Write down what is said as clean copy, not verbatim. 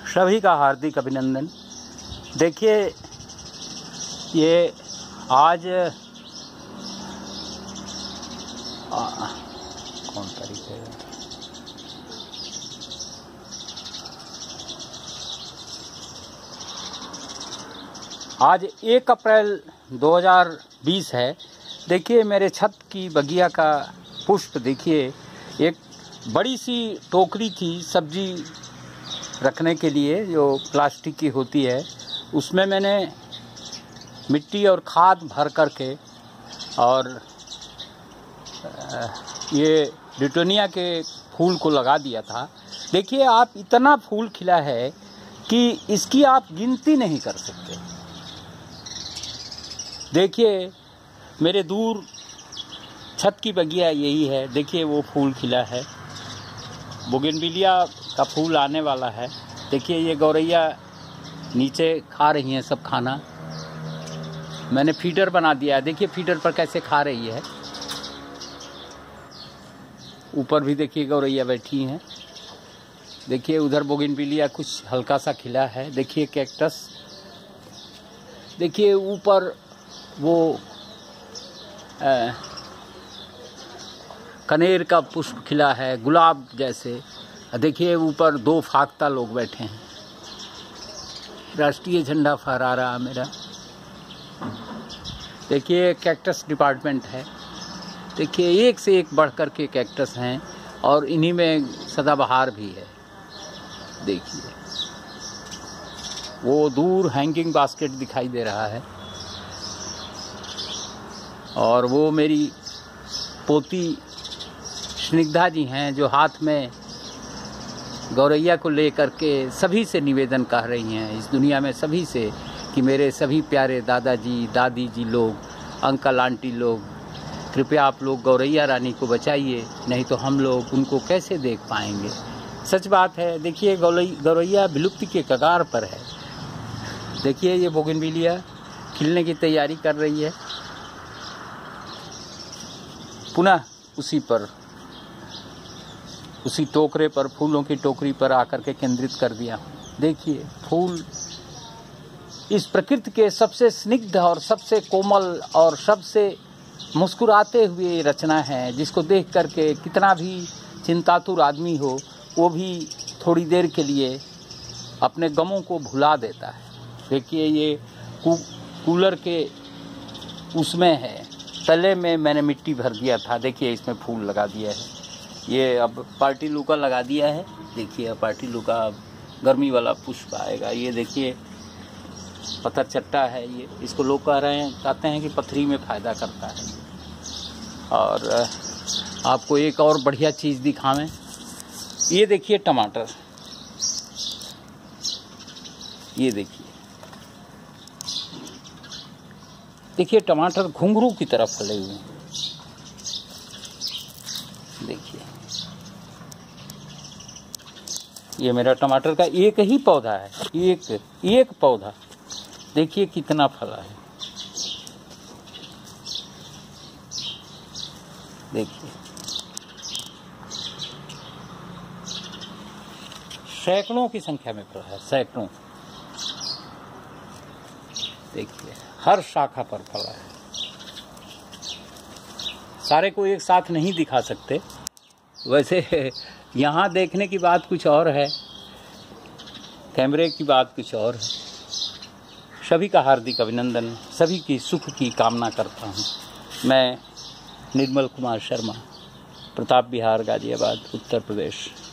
सभी का हार्दिक अभिनंदन। देखिए ये आज कौन तारीख है? आज 1 अप्रैल 2020 है। देखिए मेरे छत की बगिया का पुष्प देखिए, एक बड़ी सी टोकरी थी सब्जी रखने के लिए जो प्लास्टिक की होती है, उसमें मैंने मिट्टी और खाद भर करके और ये डिटोनिया के फूल को लगा दिया था। देखिए आप इतना फूल खिला है कि इसकी आप गिनती नहीं कर सकते। देखिए मेरे दूर छत की बगिया यही है। देखिए वो फूल खिला है, बोगनविलिया का फूल आने वाला है। देखिए ये गौरैया नीचे खा रही हैं सब खाना, मैंने फीडर बना दिया है। देखिए फीडर पर कैसे खा रही है। ऊपर भी देखिए गौरैया बैठी हैं। देखिए उधर बोगनविलिया कुछ हल्का सा खिला है। देखिए कैक्टस, देखिए ऊपर वो कनेर का पुष्प खिला है गुलाब जैसे। देखिए ऊपर 2 फाख्ता लोग बैठे हैं। राष्ट्रीय झंडा फहरा रहा मेरा। देखिए कैक्टस डिपार्टमेंट है। देखिए एक से एक बढ़ कर के कैक्टस हैं और इन्हीं में सदाबहार भी है। देखिए वो दूर हैंगिंग बास्केट दिखाई दे रहा है और वो मेरी पोती स्निग्धा जी हैं जो हाथ में गौरैया को लेकर के सभी से निवेदन कर रही हैं इस दुनिया में सभी से कि मेरे सभी प्यारे दादाजी दादी जी लोग, अंकल आंटी लोग, कृपया आप लोग गौरैया रानी को बचाइए, नहीं तो हम लोग उनको कैसे देख पाएंगे। सच बात है। देखिए गौरैया विलुप्ति के कगार पर है। देखिए ये बोगनविलिया खिलने की तैयारी कर रही है। पुनः उसी टोकरे पर, फूलों की टोकरी पर आकर के केंद्रित कर दिया। देखिए फूल इस प्रकृति के सबसे स्निग्ध और सबसे कोमल और सबसे मुस्कुराते हुए रचना है, जिसको देख करके कितना भी चिंतातुर आदमी हो वो भी थोड़ी देर के लिए अपने गमों को भुला देता है। देखिए ये कूलर के उसमें है, तले में मैंने मिट्टी भर दिया था। देखिए इसमें फूल लगा दिया है। ये अब पार्टी लूका लगा दिया है। देखिए अब पार्टी लूका गर्मी वाला पुष्प आएगा। ये देखिए पत्थर चट्टा है ये, इसको लोग कहते हैं कि पथरी में फ़ायदा करता है। और आपको एक और बढ़िया चीज़ दिखावें। ये देखिए टमाटर, ये देखिए टमाटर घुंघरू की तरफ फैले हुए हैं। देखिए ये मेरा टमाटर का एक ही पौधा है, एक पौधा। देखिए कितना फला है। देखिए सैकड़ों की संख्या में फला है, सैकड़ों। देखिए हर शाखा पर फला है। सारे को एक साथ नहीं दिखा सकते, वैसे यहाँ देखने की बात कुछ और है, कैमरे की बात कुछ और है। सभी का हार्दिक अभिनंदन, सभी की सुख की कामना करता हूँ। मैं निर्मल कुमार शर्मा, प्रताप विहार, गाजियाबाद, उत्तर प्रदेश।